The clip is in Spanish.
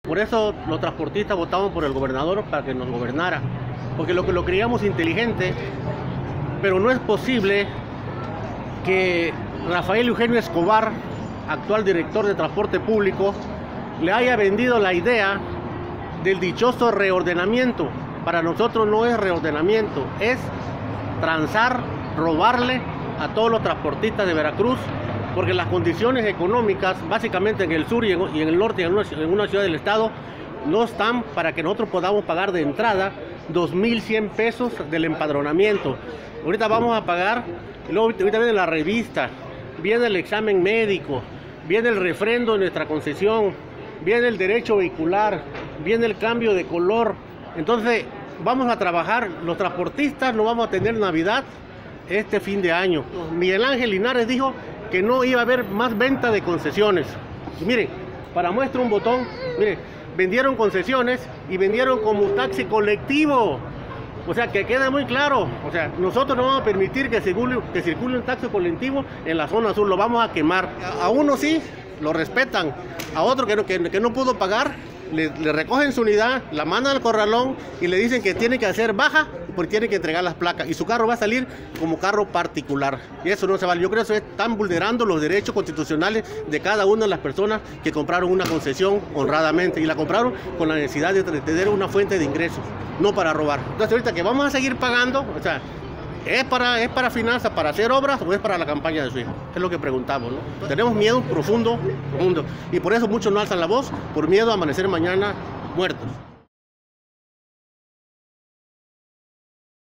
Por eso los transportistas votamos por el gobernador para que nos gobernara, porque lo creíamos inteligente, pero no es posible que Rafael Eugenio Escobar, actual director de transporte público, le haya vendido la idea del dichoso reordenamiento. Para nosotros no es reordenamiento, es transar, robarle a todos los transportistas de Veracruz, porque las condiciones económicas, básicamente en el sur y en el norte, en una ciudad del estado, no están para que nosotros podamos pagar de entrada 2,100 pesos del empadronamiento. Ahorita vamos a pagar, luego ahorita viene la revista, viene el examen médico, viene el refrendo de nuestra concesión, viene el derecho vehicular, viene el cambio de color. Entonces vamos a trabajar, los transportistas no vamos a tener Navidad este fin de año. Miguel Ángel Linares dijo que no iba a haber más venta de concesiones. Y miren, para muestra un botón, miren, vendieron concesiones y vendieron como taxi colectivo. O sea, que queda muy claro. O sea, nosotros no vamos a permitir que circule un taxi colectivo en la zona sur, lo vamos a quemar. A uno sí, lo respetan, a otro que no pudo pagar, le recogen su unidad, la mandan al corralón y le dicen que tiene que hacer baja porque tiene que entregar las placas y su carro va a salir como carro particular, y eso no se vale. Yo creo que eso están vulnerando los derechos constitucionales de cada una de las personas que compraron una concesión honradamente y la compraron con la necesidad de tener una fuente de ingresos, no para robar. Entonces ahorita que vamos a seguir pagando, o sea, ¿es para finanzas, para hacer obras o es para la campaña de su hijo? Es lo que preguntamos, ¿no? Tenemos miedo profundo, y por eso muchos no alzan la voz, por miedo a amanecer mañana muertos.